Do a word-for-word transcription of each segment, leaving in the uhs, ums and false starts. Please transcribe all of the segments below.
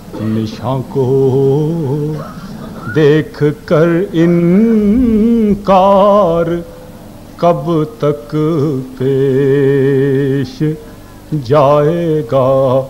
نشاں کو دیکھ کر انکار کب تک پیش جائے گا؟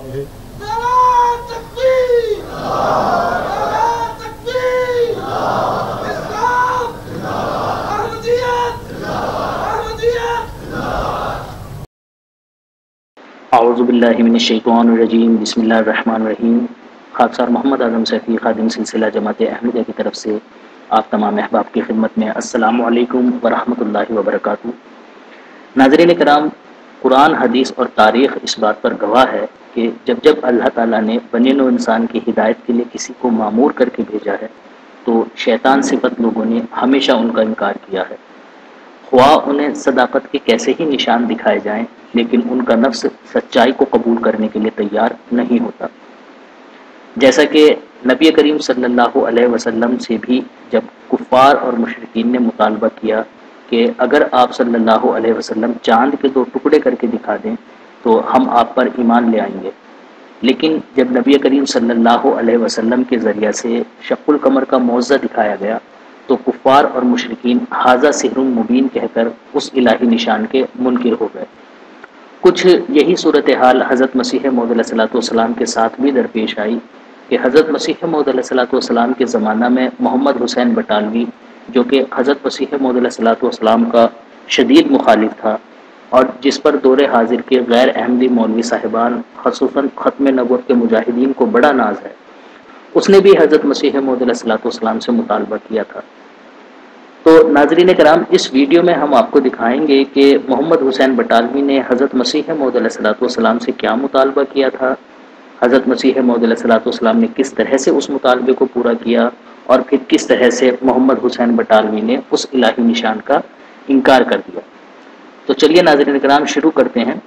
اعوذ باللہ من الشیطان الرجیم، بسم اللہ الرحمن الرحیم۔ خاکسار محمد اعظم سیفی خادم سلسلہ جماعت احمدیہ کی طرف سے آپ تمام احباب کی خدمت میں السلام علیکم ورحمۃ اللہ وبرکاتہ۔ ناظرین کرام، قرآن، حدیث اور تاریخ اس بات پر گواہ ہے کہ جب جب اللہ تعالیٰ نے بنی نوع انسان کی ہدایت کے لیے کسی کو مامور کر کے بھیجا ہے تو شیطان صفت لوگوں نے ہمیشہ ان کا انکار کیا ہے، خواہ انہیں صداقت کے کیسے ہی نشان دکھائے جائیں، لیکن ان کا نفس سچائی کو قبول کرنے کے لیے تیار نہیں ہوتا۔ جیسا کہ نبی کریم صلی اللہ علیہ وسلم سے بھی جب کفار اور مشرکین نے مطالبہ کیا کہ اگر آپ صلی اللہ علیہ وسلم چاند کے دو ٹکڑے کر کے دکھا دیں تو ہم آپ پر ایمان لے آئیں گے، لیکن جب نبی کریم صلی اللہ علیہ وسلم کے ذریعہ سے شق القمر کا معجزہ دکھایا گیا تو کفار اور مشرکین ھذا سحر مبین کہہ کر اس الہی نشان کے منکر ہو گئے۔ کچھ یہی صورتحال حضرت مسیح موعود علیہ الصلوۃ والسلام کے ساتھ بھی درپیش آئی کہ حضرت مسیح موعود علیہ الصلوۃ والسلام کے زمانہ میں محمد حسین بٹالوی، جو کہ حضرت مسیح موعود علیہ الصلوۃ والسلام کا شدید مخالف تھا اور جس پر دور حاضر کے غیر احمدی مولوی صاحبان خصوصاً ختم نبوت کے مجاہدین کو بڑا ناز ہے، اس نے بھی حضرت مسیح موعود علیہ الصلوۃ والسلام سے مطالبہ کیا تھا۔ تو ناظرین کرام، اس ویڈیو میں ہم آپ کو دکھائیں گے کہ محمد حسین بٹالوی نے حضرت مسیح موعود علیہ الصلوۃ والسلام سے کیا مطالبہ کیا تھا، حضرت مسیح موعود علیہ الصلوۃ والسلام نے کس طرح سے اس مطالبے کو پورا کیا، اور پھر کس طرح سے محمد حسین بٹالوی نے اس الہی نشان کا انکار کر دیا۔ تو چلیے ناظرین کرام شروع کرتے ہیں۔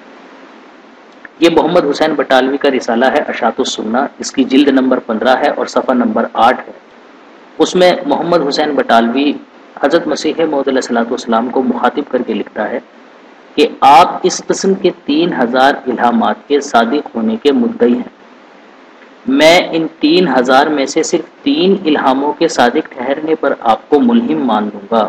یہ محمد حسین بٹالوی کا رسالہ ہے اشاعت السنہ، اس کی جلد نمبر پندرہ ہے اور صفحہ نمبر آٹھ ہے۔ اس میں محمد حسین بٹالوی حضرت مسیح موعود علیہ الصلوۃ والسلام کو مخاطب کر کے لکھتا ہے کہ آپ اس قسم کے تین ہزار الہامات کے صادق ہونے کے مدعی ہیں، میں ان تین ہزار میں سے صرف تین الہاموں کے صادق ٹھہرنے پر آپ کو ملہم مان لوں گا،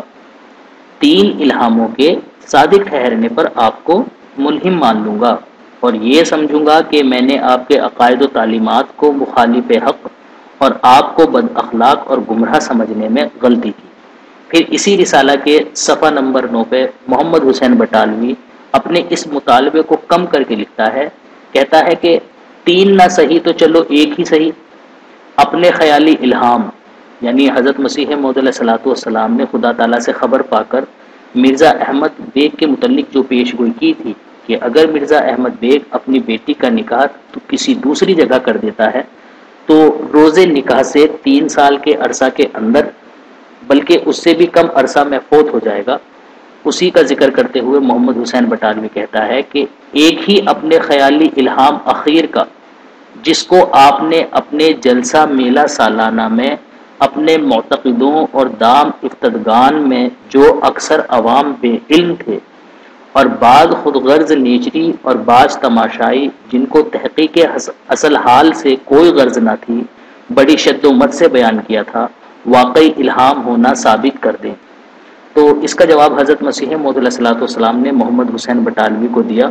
تین الہاموں کے صادق ٹھہرنے پر آپ کو ملہم مان لوں گا، اور یہ سمجھوں گا کہ میں نے آپ کے عقائد و تعلیمات کو مخالف حق اور آپ کو بد اخلاق اور گمراہ سمجھنے میں غلطی کی۔ پھر اسی رسالہ کے صفحہ نمبر نو پہ محمد حسین بٹالوی اپنے اس مطالبے کو کم کر کے لکھتا ہے، کہتا ہے کہ تین نہ صحیح تو چلو ایک ہی صحیح، اپنے خیالی الہام، یعنی حضرت مسیح موعود علیہ الصلوۃ والسلام نے خدا تعالیٰ سے خبر پا کر مرزا احمد بیگ کے متعلق جو پیش گوئی کی تھی کہ اگر مرزا احمد بیگ اپنی بیٹی کا نکاح تو کسی دوسری جگہ کر دیتا ہے تو روز نکاح سے تین سال کے عرصہ کے اندر بلکہ اس سے بھی کم عرصہ میں فوت ہو جائے گا، اسی کا ذکر کرتے ہوئے محمد حسین بٹالوی کہتا ہے کہ ایک ہی اپنے خیالی الہام اخیر کا، جس کو آپ نے اپنے جلسہ میلہ سالانہ میں اپنے معتقدوں اور دام افتدگان میں جو اکثر عوام بے علم تھے اور بعض خود غرض نیچری اور بعض تماشائی جن کو تحقیق اصل حال سے کوئی غرض نہ تھی بڑی شد و مت سے بیان کیا تھا، واقعی الہام ہونا ثابت کر دیں۔ تو اس کا جواب حضرت مسیح موعود علیہ الصلوۃ والسلام نے محمد حسین بٹالوی کو دیا،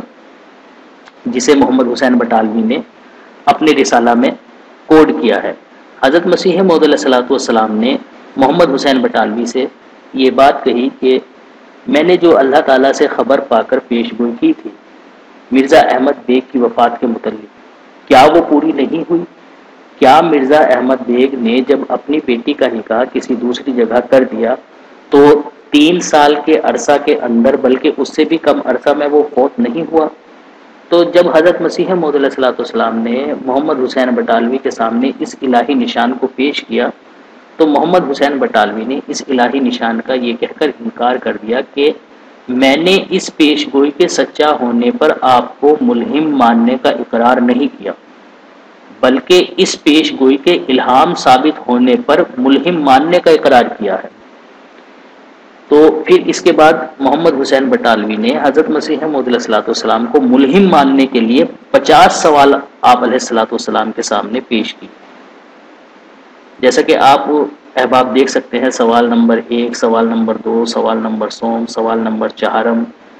جسے محمد حسین بٹالوی نے اپنے رسالہ میں کوڈ کیا ہے۔ حضرت مسیح موعود علیہ الصلوۃ والسلام نے محمد حسین بٹالوی سے یہ بات کہی کہ میں نے جو اللہ تعالیٰ سے خبر پا کر پیش گوئی کی تھی مرزا احمد بیگ کی وفات کے متعلق، کیا وہ پوری نہیں ہوئی؟ کیا مرزا احمد بیگ نے جب اپنی بیٹی کا نکاح کسی دوسری جگہ کر دیا تو تین سال کے عرصہ کے اندر بلکہ اس سے بھی کم عرصہ میں وہ فوت نہیں ہوا؟ تو جب حضرت مسیح موعود علیہ الصلوۃ والسلام نے محمد حسین بٹالوی کے سامنے اس الہی نشان کو پیش کیا تو محمد حسین بٹالوی نے اس الہی نشان کا یہ کہہ کر انکار کر دیا کہ میں نے اس پیش گوئی کے سچا ہونے پر آپ کو ملہم ماننے کا اقرار نہیں کیا، بلکہ اس پیش گوئی کے الہام ثابت ہونے پر ملہم ماننے کا اقرار کیا ہے۔ تو پھر اس کے بعد محمد حسین بٹالوی نے حضرت مسیح موعود علیہ الصلوۃ والسلام کو ملہم ماننے کے لیے پچاس سوال آپ علیہ الصلوۃ والسلام کے سامنے پیش کی۔ جیسا کہ آپ احباب دیکھ سکتے ہیں، سوال نمبر ایک، سوال نمبر دو، سوال نمبر سوم، سوال نمبر چہارم،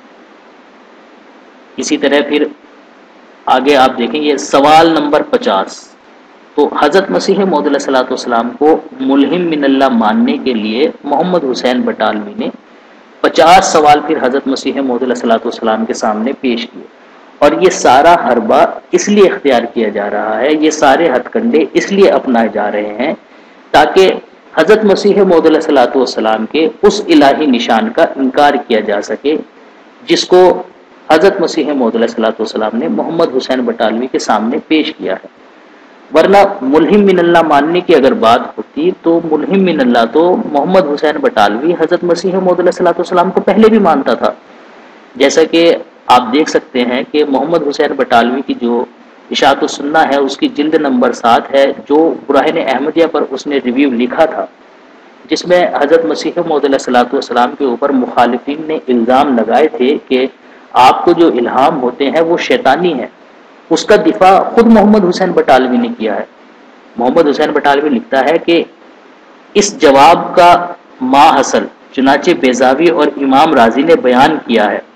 اسی طرح پھر آگے آپ دیکھیں یہ سوال نمبر پچاس۔ تو حضرت مسیح موعود علیہ الصلوۃ والسلام کو ملہم من اللہ ماننے کے لیے محمد حسین بٹالوی نے پچاس سوال پھر حضرت مسیح موعود علیہ الصلوۃ والسلام کے سامنے پیش کیے، اور یہ سارا حربہ اس لیے اختیار کیا جا رہا ہے، یہ سارے ہتھ کنڈے اس لیے اپنائے جا رہے ہیں تاکہ حضرت مسیح موعود علیہ الصلوۃ والسلام کے اس الہی نشان کا انکار کیا جا سکے جس کو حضرت مسیح موعود علیہ الصلوۃ والسلام نے محمد حسین بٹالوی کے سامنے پیش کیا ہے۔ ورنہ ملہم من اللہ ماننے کی اگر بات ہوتی تو ملہم من اللہ تو محمد حسین بٹالوی حضرت مسیح موعود علیہ الصلوۃ والسلام کو پہلے بھی مانتا تھا، جیسا کہ آپ دیکھ سکتے ہیں کہ محمد حسین بٹالوی کی جو اشاعت السنہ ہے اس کی جلد نمبر سات ہے، جو براہین احمدیہ پر اس نے ریویو لکھا تھا، جس میں حضرت مسیح موعود علیہ الصلوۃ والسلام کے اوپر مخالفین نے الزام لگائے تھے کہ آپ کو جو الہام ہوتے ہیں وہ شیطانی ہیں۔ اس کا دفاع خود محمد حسین بٹالوی نے کیا ہے۔ محمد حسین بٹالوی لکھتا ہے کہ اس جواب کا ما حصل چنانچہ بیضاوی اور امام رازی نے بیان کیا ہے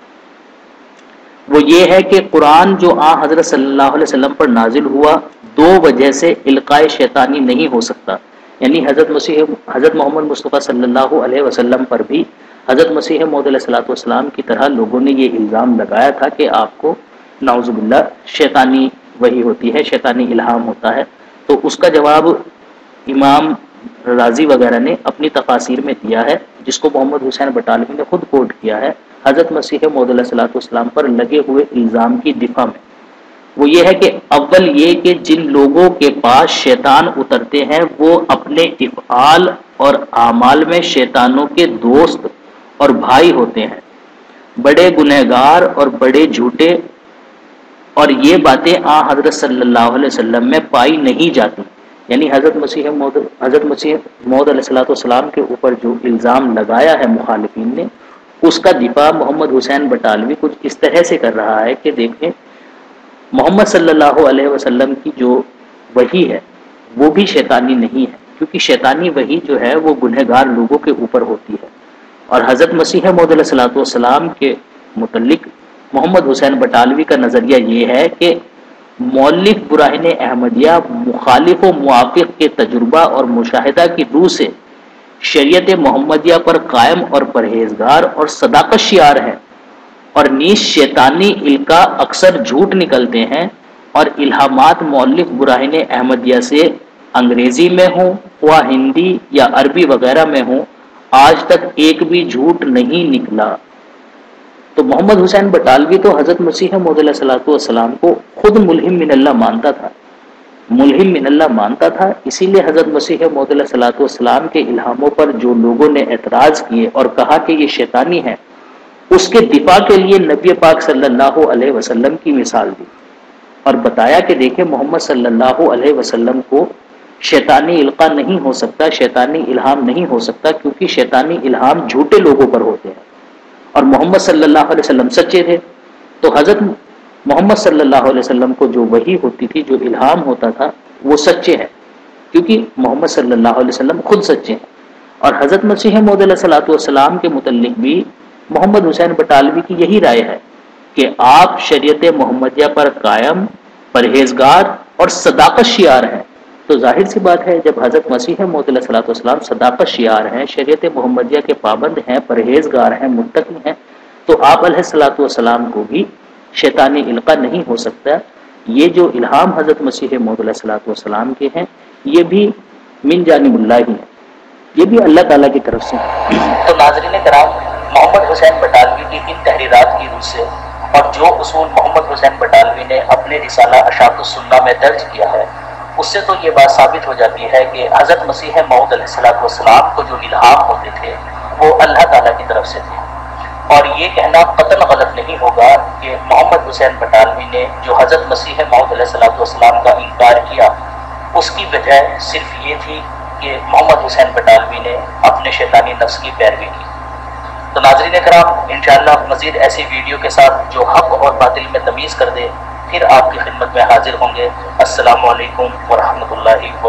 وہ یہ ہے کہ قرآن جو آن حضرت صلی اللہ علیہ وسلم پر نازل ہوا دو وجہ سے القاء شیطانی نہیں ہو سکتا، یعنی حضرت مسیح حضرت محمد مصطفیٰ صلی اللہ علیہ وسلم پر بھی حضرت مسیح موعود علیہ الصلوۃ والسلام کی طرح لوگوں نے یہ الزام لگایا تھا کہ آپ کو نعوذ باللہ شیطانی وحی ہوتی ہے، شیطانی الہام ہوتا ہے۔ تو اس کا جواب امام رازی وغیرہ نے اپنی تفاسیر میں دیا ہے، جس کو محمد حسین بٹالوی نے خود کوٹ کیا ہے حضرت مسیح موعود علیہ الصلوۃ والسلام پر لگے ہوئے الزام کی دفاع میں۔ وہ یہ ہے کہ اول یہ کہ جن لوگوں کے پاس شیطان اترتے ہیں وہ اپنے افعال اور اعمال میں شیطانوں کے دوست اور بھائی ہوتے ہیں، بڑے گنہگار اور بڑے جھوٹے، اور یہ باتیں آ حضرت صلی اللہ علیہ وسلم میں پائی نہیں جاتی۔ یعنی حضرت مسیح موعود حضرت مسیح موعود علیہ الصلوۃ والسلام کے اوپر جو الزام لگایا ہے مخالفین نے، اس کا دفاع محمد حسین بٹالوی کچھ اس طرح سے کر رہا ہے کہ دیکھیں محمد صلی اللہ علیہ وسلم کی جو وحی ہے وہ بھی شیطانی نہیں ہے، کیونکہ شیطانی وحی جو ہے وہ گنہگار لوگوں کے اوپر ہوتی ہے، اور حضرت مسیح موعود علیہ الصلوۃ والسلام کے متعلق محمد حسین بٹالوی کا نظریہ یہ ہے کہ مؤلف براہین احمدیہ مخالف و موافق کے تجربہ اور مشاہدہ کی روح سے شریعت محمدیہ پر قائم اور پرہیزگار اور صداقت شعار ہے، اور نیز شیطانی القاء اکثر جھوٹ نکلتے ہیں، اور الہامات مؤلف براہین احمدیہ سے انگریزی میں ہوں و ہندی یا عربی وغیرہ میں ہوں آج تک ایک بھی جھوٹ نہیں نکلا۔ تو محمد حسین بٹالوی تو حضرت مسیح موعود علیہ الصلوۃ والسلام کو خود ملہم من اللہ مانتا تھا، ملہم من اللہ مانتا تھا، اسی لیے حضرت مسیح موعود علیہ الصلوۃ والسلام کے الہاموں پر جو لوگوں نے اعتراض کیے اور کہا کہ یہ شیطانی ہے، اس کے دفاع کے لیے نبی پاک صلی اللہ علیہ وسلم کی مثال دی اور بتایا کہ دیکھیں محمد صلی اللہ علیہ وسلم کو شیطانی القاء نہیں ہو سکتا، شیطانی الہام نہیں ہو سکتا، کیونکہ شیطانی الہام جھوٹے لوگوں پر ہوتے ہیں، اور محمد صلی اللہ علیہ وسلم سچے تھے۔ تو حضرت محمد صلی اللہ علیہ وسلم کو جو وحی ہوتی تھی، جو الہام ہوتا تھا، وہ سچے ہیں، کیونکہ محمد صلی اللہ علیہ وسلم خود سچے ہیں۔ اور حضرت مسیح موعود علیہ الصلوۃ والسلام کے متعلق بھی محمد حسین بٹالوی کی یہی رائے ہے کہ آپ شریعت محمدیہ پر قائم، پرہیزگار اور صداقت شعار ہیں۔ تو ظاہر سی بات ہے جب حضرت مسیح موعود علیہ الصلوۃ والسلام صداقت شعار ہیں، شریعت محمدیہ کے پابند ہیں، پرہیزگار ہیں، متقی ہیں، تو آپ علیہ الصلوۃ والسلام کو بھی شیطانی القاء نہیں ہو سکتا۔ یہ جو الہام حضرت مسیح موعود علیہ الصلوۃ والسلام کے ہیں یہ بھی من جانب اللہ ہی ہیں، یہ بھی اللہ تعالیٰ کی طرف سے ہیں۔ تو ناظرین کرام، محمد حسین بٹالوی کی ان تحریرات کی روح سے اور جو اصول محمد حسین بٹالوی نے اپنے رسالہ اشاعت السنہ میں درج کیا ہے، اس سے تو یہ بات ثابت ہو جاتی ہے کہ حضرت مسیح موعود علیہ الصلوۃ والسلام کو جو الہام ہوتے تھے وہ اللہ تعالیٰ کی طرف سے تھے۔ اور یہ کہنا قطعاً غلط نہیں ہوگا کہ محمد حسین بٹالوی نے جو حضرت مسیح موعود علیہ الصلوۃ والسلام کا انکار کیا، اس کی وجہ صرف یہ تھی کہ محمد حسین بٹالوی نے اپنے شیطانی نفس کی پیروی کی۔ تو ناظرین کرام، انشاءاللہ مزید ایسی ویڈیو کے ساتھ جو حق اور باطل میں تمیز کر دے، پھر آپ کی خدمت میں حاضر ہوں گے۔ السلام علیکم ورحمۃ اللہ